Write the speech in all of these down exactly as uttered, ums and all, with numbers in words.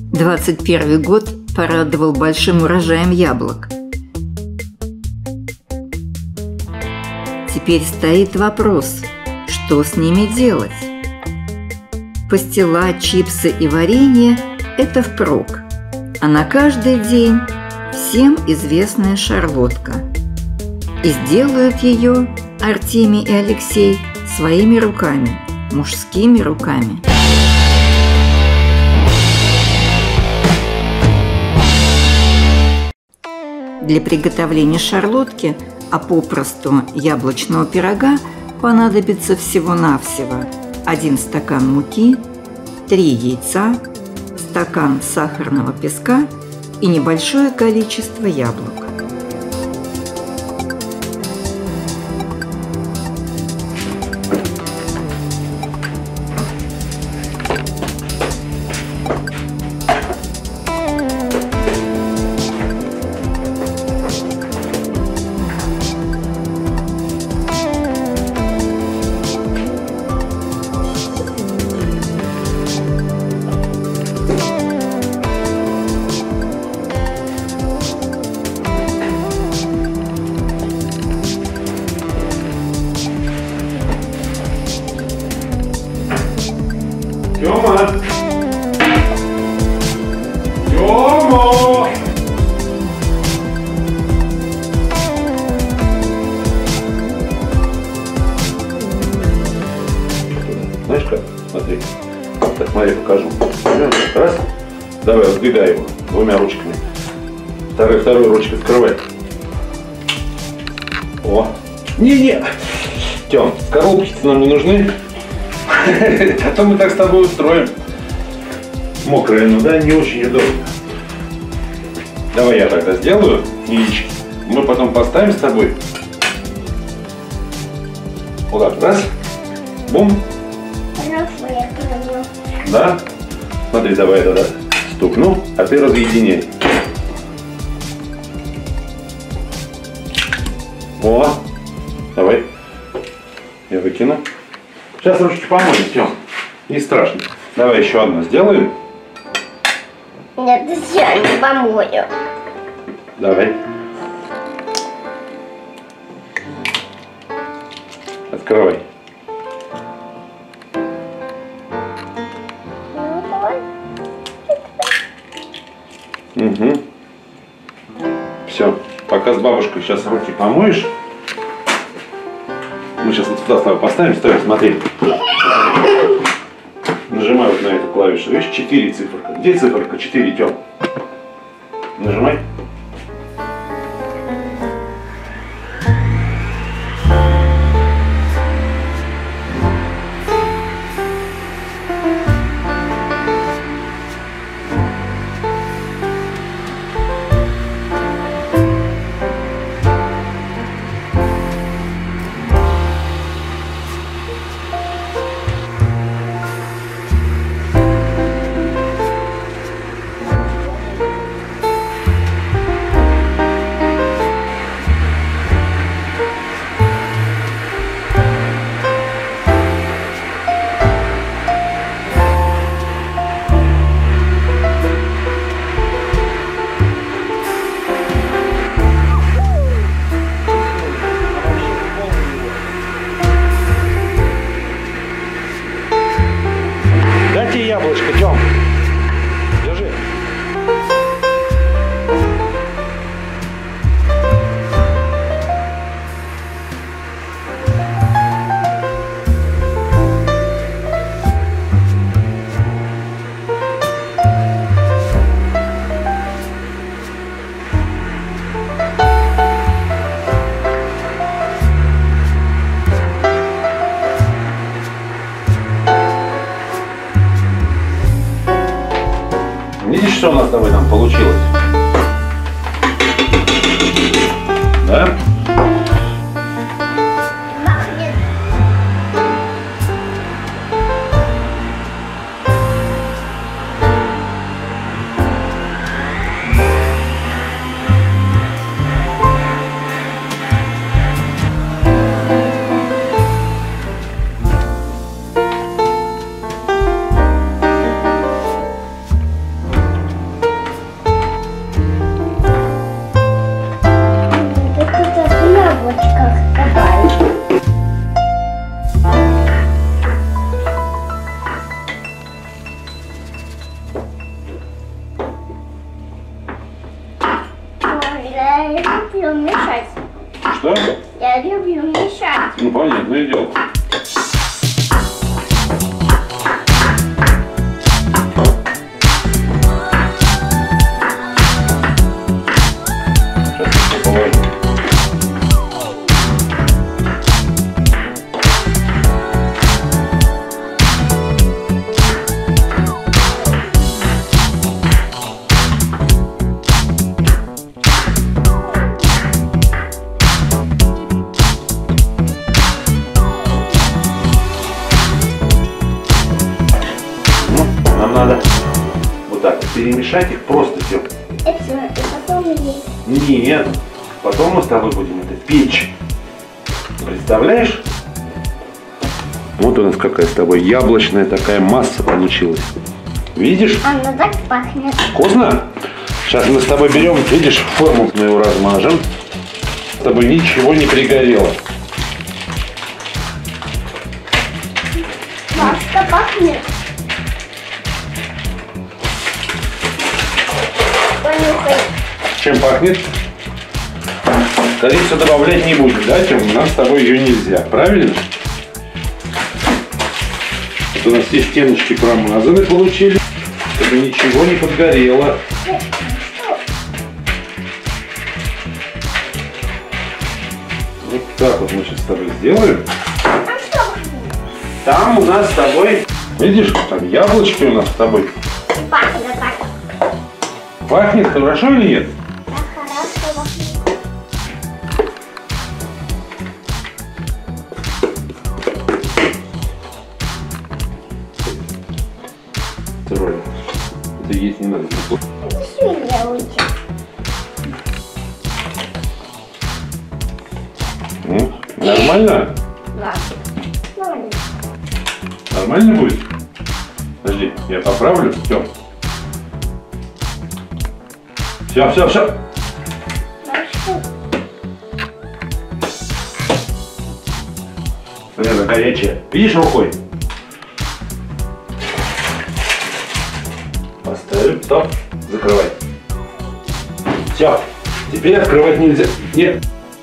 двадцать первый год порадовал большим урожаем яблок. Теперь стоит вопрос, что с ними делать? Пастила, чипсы и варенье – это впрок, а на каждый день всем известная шарлотка. И сделают ее Артемий и Алексей своими руками, мужскими руками. Для приготовления шарлотки, а попросту яблочного пирога, понадобится всего-навсего один стакан муки, три яйца, стакан сахарного песка и небольшое количество яблок. Тёма! Тёма! Знаешь как? Смотри. Так, смотри, покажу. Раз. Давай, раздвигай его двумя ручками. Второй, второй ручкой открывай. О! Не-не! Тём, коробки-то нам не нужны. А то мы так с тобой устроим. Мокрое, ну да, не очень удобно. Давай я тогда сделаю яички. Мы потом поставим с тобой. Вот так, раз. Бум. Да? Смотри, давай я тогда стукну, а ты разъединяй. О, давай. Я выкину. Сейчас ручки помоем, Тём. Не страшно. Давай еще одну сделаем. Нет, я не помою. Давай. Открывай. Ну, давай. Угу. Все. Пока с бабушкой сейчас руки помоешь. Мы сейчас вот сюда с тобой поставим. Стой, смотри. Нажимай вот на эту клавишу. Видишь, четыре циферка. Где циферка? четыре, Тём. Нажимай. Дайте яблочко, Тём. Держи. Видишь, что у нас с тобой там получилось? Да? Я люблю мешать. Что? Я люблю мешать. Ну, понятное дело. Сейчас я положу. Нам надо вот так вот перемешать их просто все. И все, и потом есть. Нет, потом мы с тобой будем это печь. Представляешь? Вот у нас какая с тобой яблочная такая масса получилась. Видишь? Она так пахнет. Вкусно? Сейчас мы с тобой берем, видишь, форму мы его размажем. С тобой ничего не пригорело. Маска пахнет. Понюхай. Чем пахнет? Корицу добавлять не будем, да, Тём? У нас с тобой ее нельзя, правильно? Вот у нас все стеночки промазаны получили, чтобы ничего не подгорело. Вот так вот мы сейчас с тобой сделаем. А что? Там у нас с тобой, видишь, там яблочки у нас с тобой. И пахнет так. Пахнет хорошо или нет? Да, хорошо. Второе. Это есть не надо. Это свинья уйдет. Ну, нормально? Да. Нормально. Нормально будет? Подожди, я поправлю. Все. Все, все, все. Хорошо. Наверное, горячая. Видишь рукой? Поставим. Стоп. Закрывай. Все. Теперь открывать нельзя. Нет.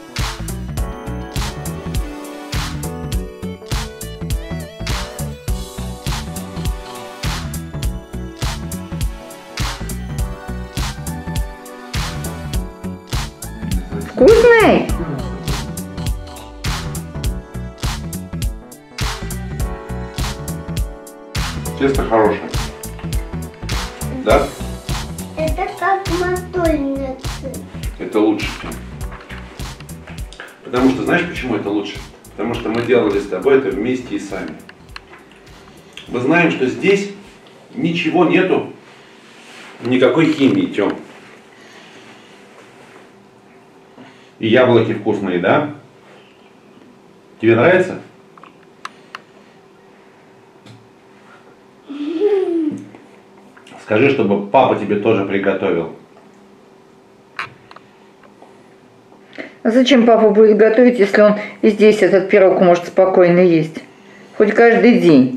Вкусный? Тесто хорошее. Да? Это как Макдональдс. Это лучше. Потому что, знаешь, почему это лучше? Потому что мы делали с тобой это вместе и сами. Мы знаем, что здесь ничего нету, никакой химии, Тём. И яблоки вкусные, да? Тебе нравится? Скажи, чтобы папа тебе тоже приготовил. А зачем папа будет готовить, если он и здесь этот пирог может спокойно есть? Хоть каждый день.